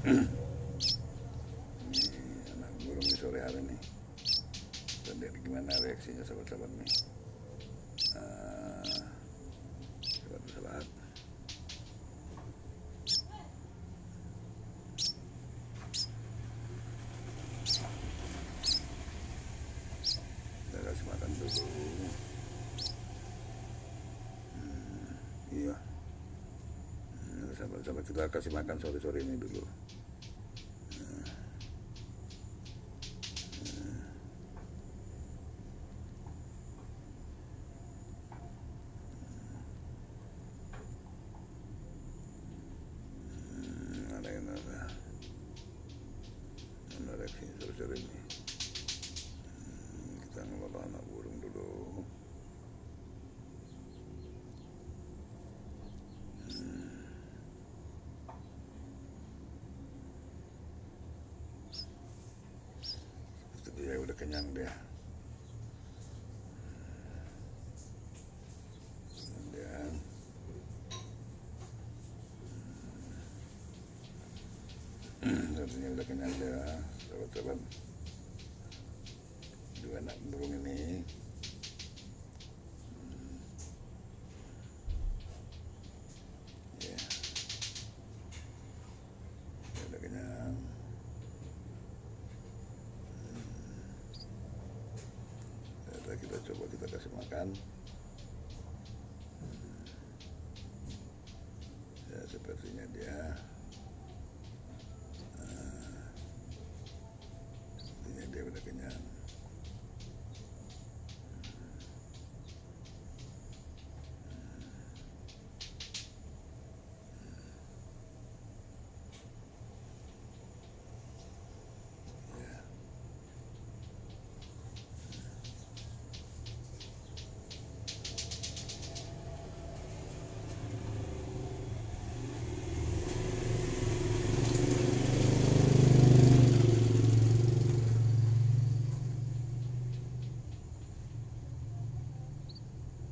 Ini anak burung di sore hari nih. Dan lihat gimana reaksinya sahabat-sahabat nih. Sahabat-sahabat. Kita kasih makan dulu. Iya. Sahabat-sahabat, kita kasih makan sore-sore ini dulu. Mana reaksinya sore-sore ini. Kita ngelola anak burung dulu. Dia udah kenyang dia. Kemudian sepertinya udah kenyang dia, sahabat-sahabat. Dua anak burung ini ya, dia udah kenyang. Kita coba kita kasih makan. Ya, sepertinya dia udah kenyang.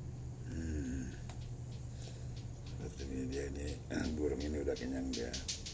Sepertinya dia ini burung ini udah kenyang dia.